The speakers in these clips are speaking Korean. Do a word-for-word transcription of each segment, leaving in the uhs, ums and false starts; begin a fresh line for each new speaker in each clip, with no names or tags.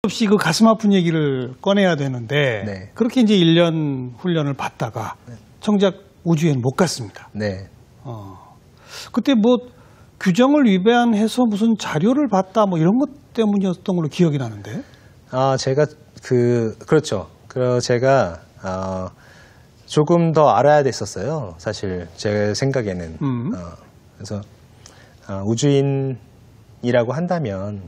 없이 그 가슴 아픈 얘기를 꺼내야 되는데
네.
그렇게 이제 일 년 훈련을 받다가
네.
정작 우주에는 못 갔습니다.
네.
어. 그때 뭐 규정을 위반해서 무슨 자료를 봤다 뭐 이런 것 때문이었던 걸로 기억이 나는데.
아, 제가 그 그렇죠. 그 제가 어, 조금 더 알아야 됐었어요. 사실 제 생각에는.
음.
어, 그래서 어, 우주인이라고 한다면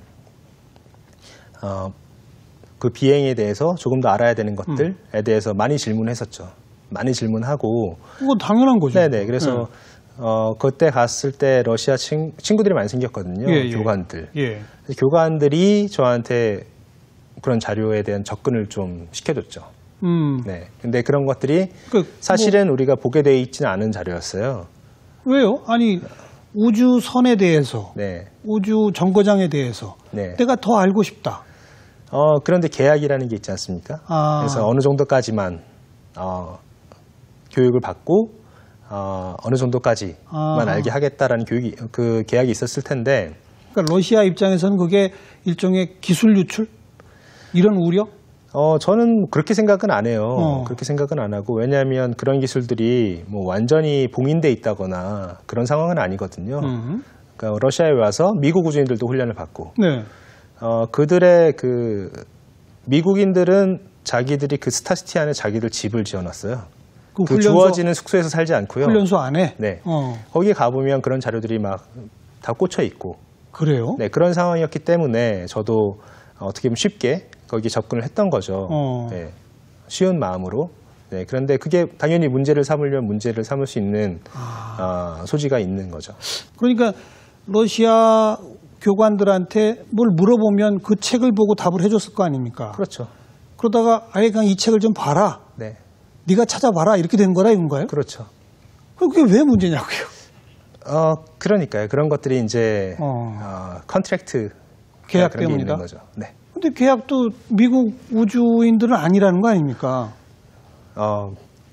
어, 그 비행에 대해서 조금 더 알아야 되는 것들에 음. 대해서 많이 질문했었죠. 많이 질문하고.
그거 당연한 거죠.
네네. 그래서 네. 어, 그때 갔을 때 러시아 친, 친구들이 많이 생겼거든요.
예, 예.
교관들.
예.
교관들이 저한테 그런 자료에 대한 접근을 좀 시켜줬죠.
음.
네. 근데 그런 것들이
그,
사실은
뭐,
우리가 보게 돼 있지는 않은 자료였어요.
왜요? 아니, 우주선에 대해서,
네.
우주 정거장에 대해서
네.
내가 더 알고 싶다.
어, 그런데 계약이라는 게 있지 않습니까?
아.
그래서 어느 정도까지만 어, 교육을 받고 어, 어느 정도까지만 아. 알게 하겠다라는 교육이 그 계약이 있었을 텐데.
그러니까 러시아 입장에서는 그게 일종의 기술 유출 이런 우려?
어, 저는 그렇게 생각은 안 해요.
어.
그렇게 생각은 안 하고 왜냐하면 그런 기술들이 뭐 완전히 봉인돼 있다거나 그런 상황은 아니거든요. 음. 그러니까 러시아에 와서 미국 우주인들도 훈련을 받고.
네.
어, 그들의 그 미국인들은 자기들이 그 스타시티 안에 자기들 집을 지어놨어요. 그, 그 주어지는 숙소에서 살지 않고요.
훈련소 안에?
네.
어.
거기에 가보면 그런 자료들이 막 다 꽂혀 있고.
그래요?
네, 그런 상황이었기 때문에 저도 어떻게 보면 쉽게 거기에 접근을 했던 거죠. 어. 네, 쉬운 마음으로. 네, 그런데 그게 당연히 문제를 삼으려면 문제를 삼을 수 있는 아. 어, 소지가 있는 거죠.
그러니까 러시아 교관들한테 뭘 물어보면 그 책을 보고 답을 해줬을 거 아닙니까?
그렇죠.
그러다가 아예 그냥 이 책을 좀 봐라.
네.
네가 찾아봐라 이렇게 된 거라 이건가요?
그렇죠.
그게 왜 문제냐고요?
어, 그러니까요. 그런 것들이 이제
어.
어, 컨트랙트
계약
그런
때문이다.
게 있는 거죠. 네.
근데 계약도 미국 우주인들은 아니라는 거 아닙니까?
어,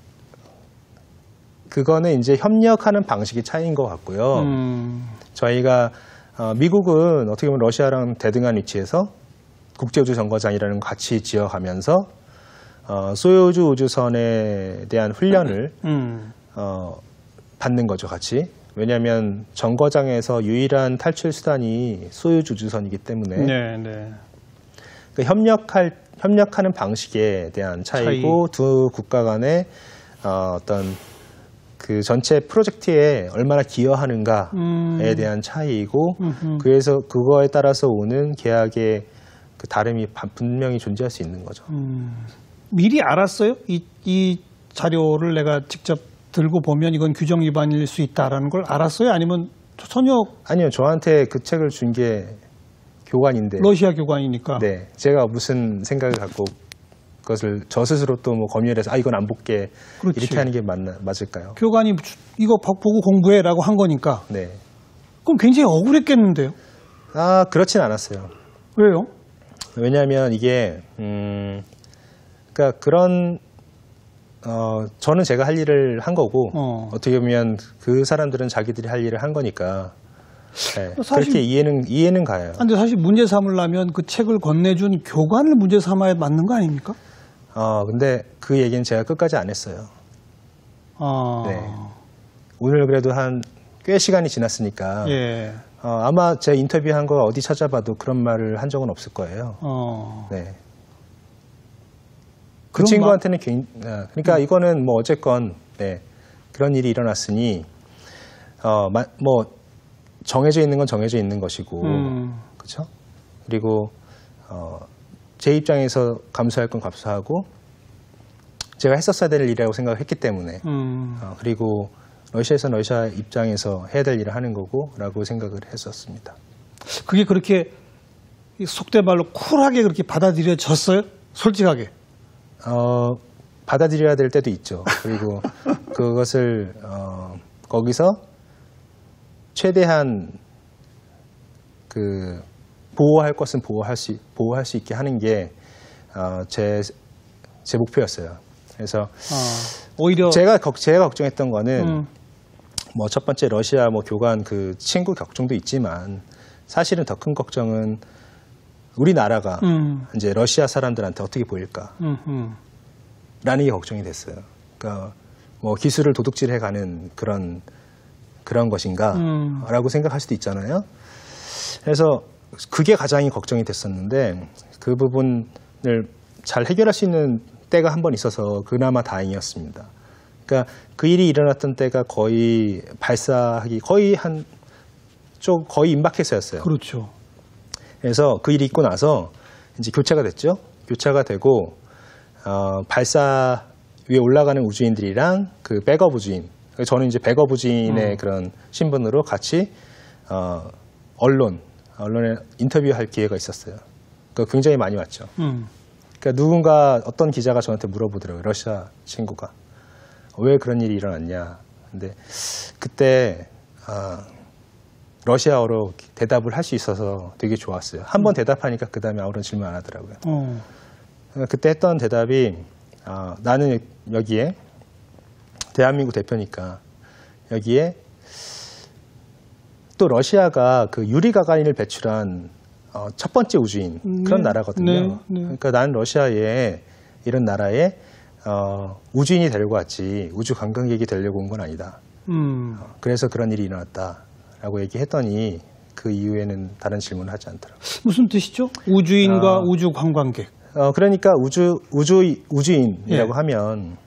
그거는 이제 협력하는 방식의 차이인 것 같고요. 음. 저희가 어, 미국은 어떻게 보면 러시아랑 대등한 위치에서 국제우주정거장이라는 걸 같이 지어가면서 어, 소유주 우주선에 대한 훈련을 음. 어, 받는 거죠, 같이. 왜냐하면 정거장에서 유일한 탈출 수단이 소유주 우주선이기 때문에
네, 네.
그 협력할 협력하는 방식에 대한 차이고 차이. 두 국가 간의 어, 어떤 그 전체 프로젝트에 얼마나 기여하는가에 음. 대한 차이이고 음흠. 그래서 그거에 따라서 오는 계약의 그 다름이 분명히 존재할 수 있는 거죠. 음.
미리 알았어요? 이, 이 자료를 내가 직접 들고 보면 이건 규정 위반일 수 있다라는 걸 알았어요? 아니면 전혀?
아니요. 저한테 그 책을 준 게 교관인데.
러시아 교관이니까.
네. 제가 무슨 생각을 갖고 그것을 저 스스로 또 뭐 검열해서 아 이건 안 볼게 그렇지. 이렇게 하는 게 맞나, 맞을까요?
교관이 이거 보고 공부해라고 한 거니까.
네.
그럼 굉장히 억울했겠는데요?
아 그렇진 않았어요.
왜요?
왜냐하면 이게 음 그러니까 그런 어 저는 제가 할 일을 한 거고 어. 어떻게 보면 그 사람들은 자기들이 할 일을 한 거니까. 네, 그렇게 이해는 이해는 가요.
근데 사실 문제 삼으려면 그 책을 건네준 교관을 문제 삼아야 맞는 거 아닙니까?
어, 근데 그 얘기는 제가 끝까지 안 했어요.
아.
네. 오늘 그래도 한 꽤 시간이 지났으니까
예.
어, 아마 제 인터뷰한 거 어디 찾아봐도 그런 말을 한 적은 없을 거예요.
어.
네. 그 친구한테는 마... 그러니까 음. 이거는 뭐 어쨌건 네, 그런 일이 일어났으니 어, 마, 뭐. 정해져 있는 건 정해져 있는 것이고, 음. 그렇죠? 그리고 어, 제 입장에서 감수할 건 감수하고, 제가 했었어야 될 일이라고 생각을 했기 때문에, 음. 어, 그리고 러시아에서 러시아 입장에서 해야 될 일을 하는 거고라고 생각을 했었습니다.
그게 그렇게 속된 말로 쿨하게 그렇게 받아들여졌어요? 솔직하게?
어, 받아들여야 될 때도 있죠. 그리고 그것을 어, 거기서 최대한 그 보호할 것은 보호할 수 보호할 수 있게 하는 게 제 제 어, 목표였어요. 그래서
어, 오히려
제가 제가 걱정했던 거는 음. 뭐 첫 번째 러시아 뭐 교관 그 친구 걱정도 있지만 사실은 더 큰 걱정은 우리나라가
음.
이제 러시아 사람들한테 어떻게 보일까?
음, 음.
라는 게 걱정이 됐어요. 그러니까 뭐 기술을 도둑질해가는 그런 그런 것인가?
음.
라고 생각할 수도 있잖아요. 그래서 그게 가장 걱정이 됐었는데 그 부분을 잘 해결할 수 있는 때가 한 번 있어서 그나마 다행이었습니다. 그러니까 그 일이 일어났던 때가 거의 발사하기 거의 한 좀 거의 임박해서였어요.
그렇죠.
그래서 그 일이 있고 나서 이제 교체가 됐죠. 교체가 되고 어, 발사 위에 올라가는 우주인들이랑 그 백업 우주인, 저는 이제 백업 우주인의
음.
그런 신분으로 같이 어, 언론, 언론에 인터뷰할 기회가 있었어요. 그 굉장히 많이 왔죠.
음.
그러니까 누군가 어떤 기자가 저한테 물어보더라고요. 러시아 친구가 왜 그런 일이 일어났냐. 근데 그때 아, 러시아어로 대답을 할 수 있어서 되게 좋았어요. 한 번 대답하니까 그 다음에 아무런 질문 안 하더라고요.
어.
그때 했던 대답이 아, 나는 여기에 대한민국 대표니까 여기에 또 러시아가 그 유리 가가린을 배출한 어, 첫 번째 우주인 그런
네,
나라거든요.
네, 네.
그러니까 나는 러시아에 이런 나라에 어, 우주인이 데리고 왔지 우주 관광객이 되려고 온 건 아니다.
음.
어, 그래서 그런 일이 일어났다라고 얘기했더니 그 이후에는 다른 질문을 하지 않더라고요.
무슨 뜻이죠? 우주인과
어.
우주 관광객.
어, 그러니까 우주, 우주, 우주인이라고
예.
하면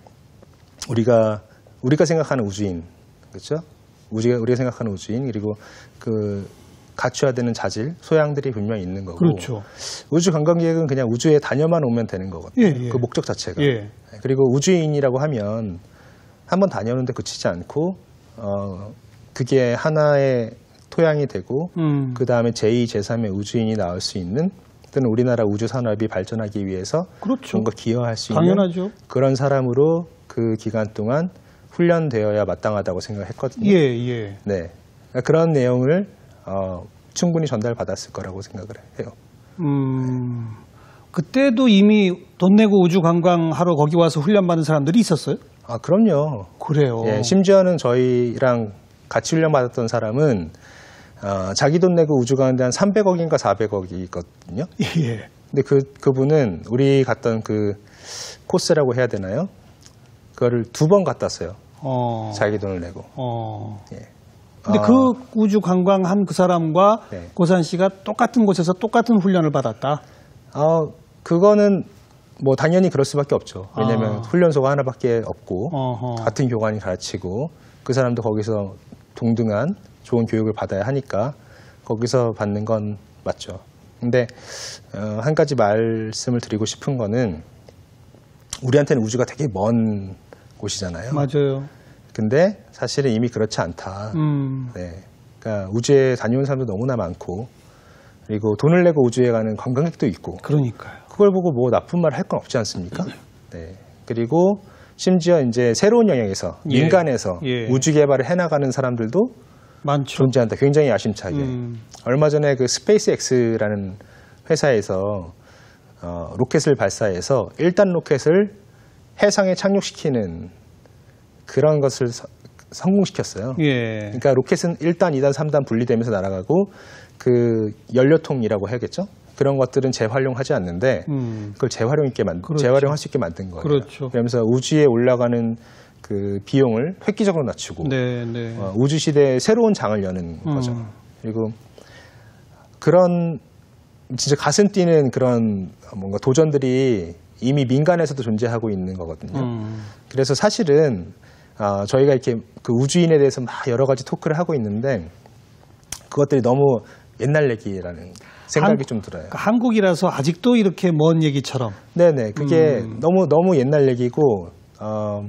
우리가, 우리가 생각하는 우주인, 그렇죠? 우리가, 우리가 생각하는 우주인, 그리고 그 갖춰야 되는 자질, 소양들이 분명히 있는 거고.
그렇죠.
우주 관광객은 그냥 우주에 다녀만 오면 되는 거거든요.
예, 예.
그 목적 자체가.
예.
그리고 우주인이라고 하면 한번 다녀오는데 그치지 않고, 어, 그게 하나의 토양이 되고,
음.
그 다음에 제이, 제삼의 우주인이 나올 수 있는 또는 우리나라 우주 산업이 발전하기 위해서
그렇죠.
뭔가 기여할 수 있는
당연하죠.
그런 사람으로 그 기간 동안 훈련되어야 마땅하다고 생각했거든요.
예, 예.
네, 그러니까 그런 내용을 어, 충분히 전달받았을 거라고 생각을 해요.
음. 그때도 이미 돈 내고 우주 관광하러 거기 와서 훈련받은 사람들이 있었어요?
아, 그럼요.
그래요.
예, 심지어는 저희랑 같이 훈련받았던 사람은 어, 자기 돈 내고 우주 가는데 한 삼백억인가 사백억이 있거든요.
예.
근데 그, 그분은 우리 갔던 그 코스라고 해야 되나요? 그거를 두 번 갔다 왔어요.
어.
자기 돈을 내고.
어.
예.
근데
어,
그 우주 관광한 그 사람과
네.
고산 씨가 똑같은 곳에서 똑같은 훈련을 받았다.
어, 그거는 뭐 당연히 그럴 수밖에 없죠. 왜냐하면
아.
훈련소가 하나밖에 없고
어허.
같은 교관이 가르치고 그 사람도 거기서 동등한 좋은 교육을 받아야 하니까 거기서 받는 건 맞죠. 근데 어, 한 가지 말씀을 드리고 싶은 거는 우리한테는 우주가 되게 먼 곳이잖아요.
맞아요.
근데 사실은 이미 그렇지 않다.
음.
네. 그러니까 우주에 다녀온 사람도 너무나 많고 그리고 돈을 내고 우주에 가는 관광객도 있고
그러니까요.
그걸 보고 뭐 나쁜 말 할 건 없지 않습니까? 네. 그리고 심지어 이제 새로운 영역에서
예.
민간에서
예.
우주 개발을 해나가는 사람들도
많죠.
존재한다. 굉장히 야심차게.
음.
얼마 전에 그 스페이스X라는 회사에서 어, 로켓을 발사해서 일 단 로켓을 해상에 착륙시키는 그런 것을 서, 성공시켰어요.
예.
그러니까 로켓은 일 단, 이 단, 삼 단 분리되면서 날아가고 그 연료통이라고 해야겠죠? 그런 것들은 재활용하지 않는데
음.
그걸 재활용 있게 만
그렇죠.
재활용할 수 있게 만든 거예요.
그렇죠.
그러면서 우주에 올라가는 그 비용을 획기적으로 낮추고
네, 네.
어, 우주 시대의 새로운 장을 여는
음.
거죠. 그리고 그런 진짜 가슴 뛰는 그런 뭔가 도전들이 이미 민간에서도 존재하고 있는 거거든요.
음.
그래서 사실은 어, 저희가 이렇게 그 우주인에 대해서 막 여러 가지 토크를 하고 있는데 그것들이 너무 옛날 얘기라는 생각이
한-
좀 들어요.
그러니까 한국이라서 아직도 이렇게 먼 얘기처럼.
네네. 그게
음.
너무, 너무 옛날 얘기고, 어,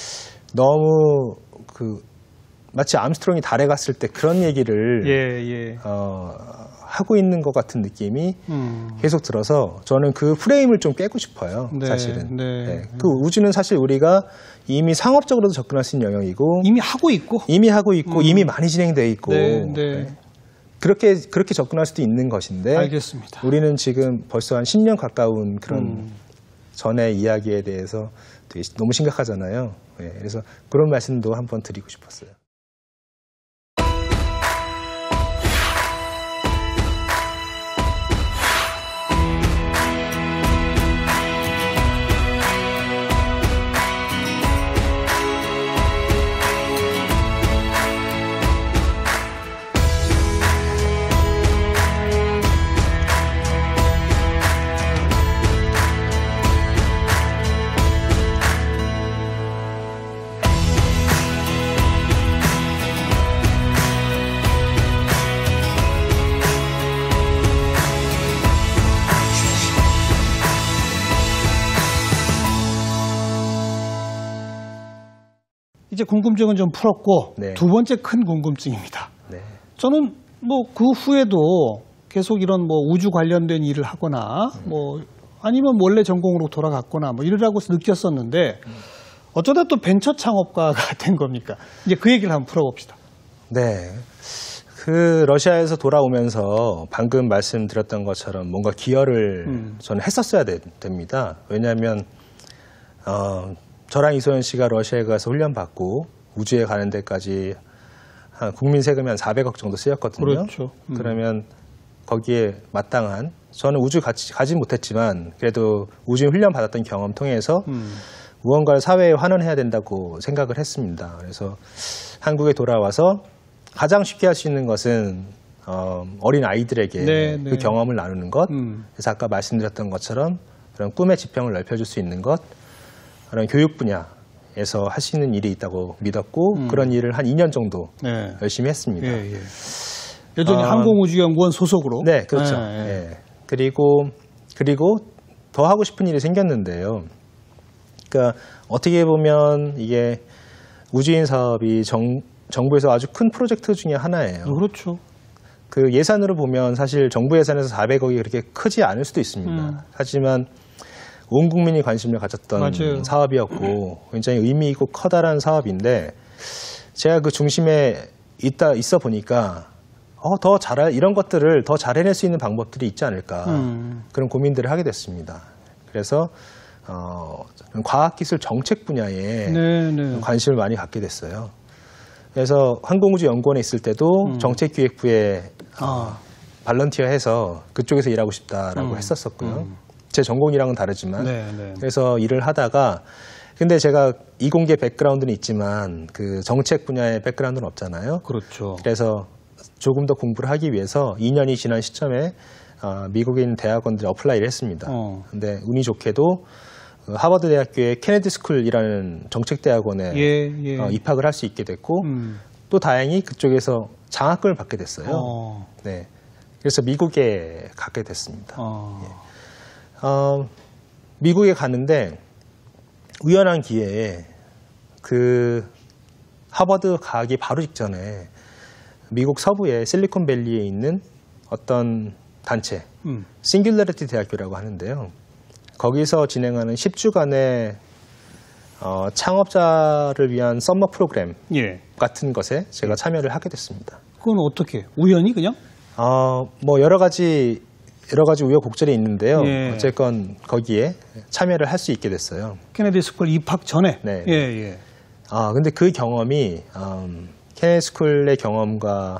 너무 그, 마치 암스트롱이 달에 갔을 때 그런 얘기를,
예, 예.
어, 하고 있는 것 같은 느낌이
음.
계속 들어서 저는 그 프레임을 좀 깨고 싶어요.
네,
사실은.
네.
그 우주는 사실 우리가 이미 상업적으로도 접근할 수 있는 영역이고,
이미 하고 있고.
이미 하고 있고,
음.
이미 많이 진행돼 있고,
네, 네.
네. 그렇게, 그렇게 접근할 수도 있는 것인데,
알겠습니다.
우리는 지금 벌써 한 십 년 가까운 그런
음.
전의 이야기에 대해서 되게 너무 심각하잖아요. 예, 그래서 그런 말씀도 한번 드리고 싶었어요.
이제 궁금증은 좀 풀었고
네.
두 번째 큰 궁금증입니다.
네.
저는 뭐 그 후에도 계속 이런 뭐 우주 관련된 일을 하거나 뭐 아니면 원래 전공으로 돌아갔거나 뭐 이러라고 느꼈었는데 어쩌다 또 벤처 창업가가 된 겁니까? 이제 그 얘기를 한번 풀어봅시다.
네. 그 러시아에서 돌아오면서 방금 말씀드렸던 것처럼 뭔가 기여를
음.
저는 했었어야 되, 됩니다. 왜냐하면 어, 저랑 이소연 씨가 러시아에 가서 훈련 받고 우주에 가는 데까지 한 국민 세금이 한 사백억 정도 쓰였거든요.
그렇죠. 음.
그러면 거기에 마땅한 저는 우주 가지, 가진 못했지만 그래도 우주 훈련 받았던 경험 통해서
음.
무언가를 사회에 환원해야 된다고 생각을 했습니다. 그래서 한국에 돌아와서 가장 쉽게 할 수 있는 것은 어, 어린 아이들에게
네,
그
네.
경험을 나누는 것.
음.
그래서 아까 말씀드렸던 것처럼 그런 꿈의 지평을 넓혀줄 수 있는 것, 그런 교육 분야에서 할 수 있는 일이 있다고 믿었고
음.
그런 일을 한 이 년 정도
네.
열심히 했습니다.
예, 예. 여전히
어,
항공우주연구원 소속으로.
네, 그렇죠.
예, 예.
예. 그리고 그리고 더 하고 싶은 일이 생겼는데요. 그러니까 어떻게 보면 이게 우주인 사업이 정, 정부에서 아주 큰 프로젝트 중에 하나예요.
어, 그렇죠.
그 예산으로 보면 사실 정부 예산에서 사백억이 그렇게 크지 않을 수도 있습니다.
음.
하지만 온 국민이 관심을 가졌던
맞아요.
사업이었고 굉장히 의미 있고 커다란 사업인데 제가 그 중심에 있다 있어 보니까 어, 더 잘할 이런 것들을 더 잘 해낼 수 있는 방법들이 있지 않을까
음.
그런 고민들을 하게 됐습니다. 그래서 어, 과학기술 정책 분야에
네, 네.
관심을 많이 갖게 됐어요. 그래서 항공우주연구원에 있을 때도
음.
정책기획부에
아.
발런티어해서 그쪽에서 일하고 싶다라고
음.
했었었고요.
음.
제 전공이랑은 다르지만
네, 네.
그래서 일을 하다가 근데 제가 이공계 백그라운드는 있지만 그 정책 분야의 백그라운드는 없잖아요.
그렇죠.
그래서 조금 더 공부를 하기 위해서 이 년이 지난 시점에 어, 미국에 있는 대학원들에 어플라이를 했습니다.
어.
근데 운이 좋게도 그 하버드 대학교의 케네디 스쿨이라는 정책 대학원에
예, 예.
어, 입학을 할 수 있게 됐고
음.
또 다행히 그쪽에서 장학금을 받게 됐어요.
어.
네. 그래서 미국에 가게 됐습니다.
어.
어, 미국에 가는데 우연한 기회에 그 하버드 가기 바로 직전에 미국 서부의 실리콘밸리에 있는 어떤 단체,
음.
싱귤러리티 대학교라고 하는데요. 거기서 진행하는 십 주간의 어, 창업자를 위한 썸머 프로그램
예.
같은 것에 제가 참여를 하게 됐습니다.
그건 어떻게? 우연히 그냥?
어, 뭐 여러 가지 여러 가지 우여곡절이 있는데요.
예.
어쨌건 거기에 참여를 할 수 있게 됐어요.
케네디 스쿨 입학 전에.
네.
예, 예.
아, 근데 그 경험이 음, 케네디 스쿨의 경험과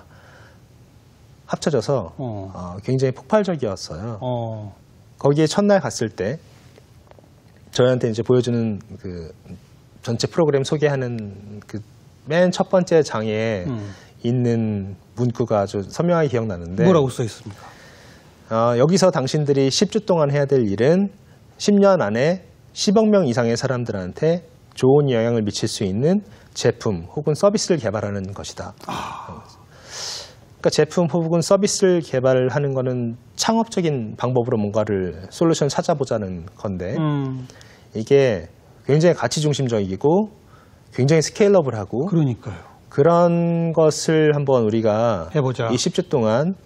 합쳐져서
어.
어, 굉장히 폭발적이었어요.
어.
거기에 첫날 갔을 때 저희한테 이제 보여주는 그 전체 프로그램 소개하는 그 맨 첫 번째 장에
음.
있는 문구가 아주 선명하게 기억나는데
뭐라고 써 있습니까?
어, 여기서 당신들이 십 주 동안 해야 될 일은 십 년 안에 십억 명 이상의 사람들한테 좋은 영향을 미칠 수 있는 제품 혹은 서비스를 개발하는 것이다.
아.
그러니까 제품 혹은 서비스를 개발하는 거는 창업적인 방법으로 뭔가를 솔루션 찾아보자는 건데
음.
이게 굉장히 가치 중심적이고 굉장히 스케일러블하고
그러니까요.
그런 것을 한번 우리가
해보자.
이 십 주 동안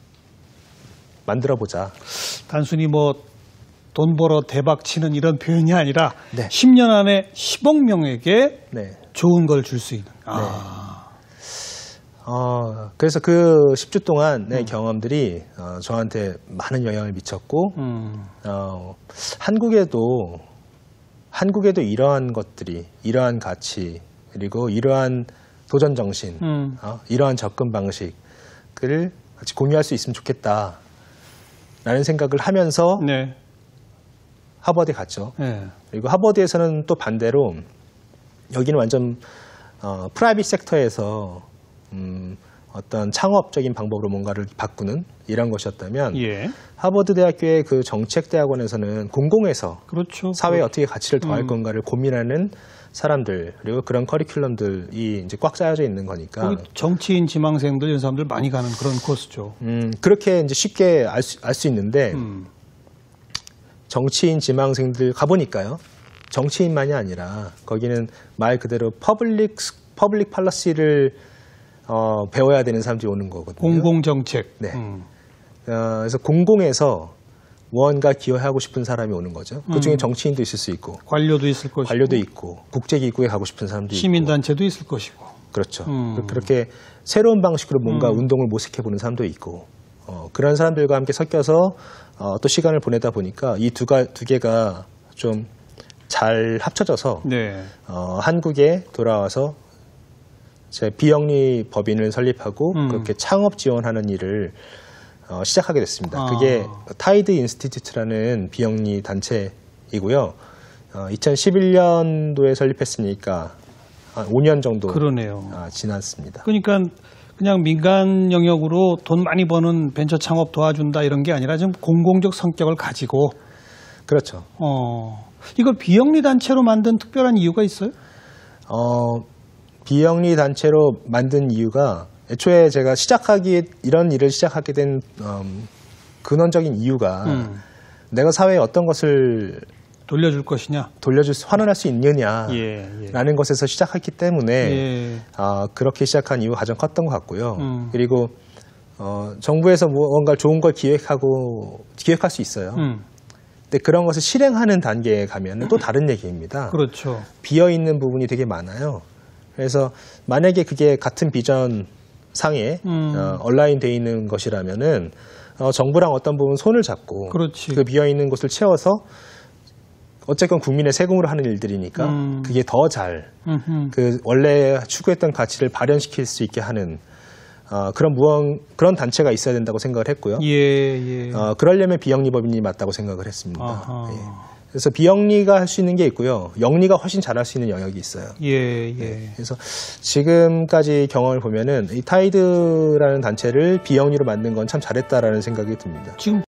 만들어보자.
단순히 뭐 돈 벌어 대박 치는 이런 표현이 아니라
네.
십 년 안에 십억 명에게
네.
좋은 걸 줄 수 있는. 아.
어, 그래서 그 십 주 동안의
음.
경험들이 어, 저한테 많은 영향을 미쳤고
음.
어, 한국에도 한국에도 이러한 것들이 이러한 가치 그리고 이러한 도전 정신,
음.
어, 이러한 접근 방식을 같이 공유할 수 있으면 좋겠다라는 생각을 하면서
네.
하버드에 갔죠.
네.
그리고 하버드에서는 또 반대로 여기는 완전 어, 프라이빗 섹터에서 음, 어떤 창업적인 방법으로 뭔가를 바꾸는 이런 것이었다면
예.
하버드 대학교의 그 정책 대학원에서는 공공에서
그렇죠.
사회에 어떻게 가치를 더할
음.
건가를 고민하는 사람들 그리고 그런 커리큘럼들이 이제 꽉 짜여져 있는 거니까
거기 정치인 지망생들 이런 사람들 많이 가는 그런 코스죠.
음, 그렇게 이제 쉽게 알 수 알 수 있는데
음.
정치인 지망생들 가보니까요 정치인만이 아니라 거기는 말 그대로 퍼블릭 퍼블릭 팔러시를 어, 배워야 되는 사람들이 오는 거거든요.
공공정책.
네.
음.
어, 그래서 공공에서 무언가 기여하고 싶은 사람이 오는 거죠. 그 중에
음.
정치인도 있을 수 있고,
관료도 있을 것이고,
관료도 있고, 국제기구에 가고 싶은 사람도 있고,
시민단체도 있을 것이고.
그렇죠.
음.
그렇게 새로운 방식으로 뭔가
음.
운동을 모색해보는 사람도 있고, 어, 그런 사람들과 함께 섞여서 어, 또 시간을 보내다 보니까 이 두 두 개가 좀 잘 합쳐져서
네.
어, 한국에 돌아와서 제 비영리 법인을 설립하고
음.
그렇게 창업 지원하는 일을 어, 시작하게 됐습니다.
아.
그게 타이드 인스티튜트라는 비영리 단체이고요. 어, 이천십일 년도에 설립했으니까 한 오 년 정도
그러네요.
아, 지났습니다.
그러니까 그냥 민간 영역으로 돈 많이 버는 벤처 창업 도와준다 이런 게 아니라 좀 공공적 성격을 가지고
그렇죠.
어 이걸 비영리 단체로 만든 특별한 이유가 있어요?
어, 비영리 단체로 만든 이유가 애초에 제가 시작하기 이런 일을 시작하게 된 음, 근원적인 이유가
음.
내가 사회에 어떤 것을
돌려줄 것이냐?
돌려줄 수, 환원할 수 있느냐라는
예, 예.
것에서 시작했기 때문에
예.
아, 그렇게 시작한 이유가 가장 컸던 것 같고요.
음.
그리고 어, 정부에서 무언가 좋은 걸 기획하고 기획할 수 있어요.
음.
근데 그런 것을 실행하는 단계에 가면 또 다른 얘기입니다.
그렇죠.
비어 있는 부분이 되게 많아요. 그래서 만약에 그게 같은 비전 상에
음.
어, 온라인 돼 있는 것이라면은 어, 정부랑 어떤 부분 손을 잡고
그렇지.
그 비어 있는 곳을 채워서 어쨌건 국민의 세금으로 하는 일들이니까
음.
그게 더 잘
음흠.
그 원래 추구했던 가치를 발현시킬 수 있게 하는 어, 그런 무언 그런 단체가 있어야 된다고 생각을 했고요.
예, 예.
어, 그러려면 비영리법인이 맞다고 생각을 했습니다.
아하.
예. 그래서 비영리가 할 수 있는 게 있고요. 영리가 훨씬 잘할 수 있는 영역이 있어요.
예, 예.
그래서 지금까지 경험을 보면은 이 타이드라는 단체를 비영리로 만든 건 참 잘했다라는 생각이 듭니다.
지금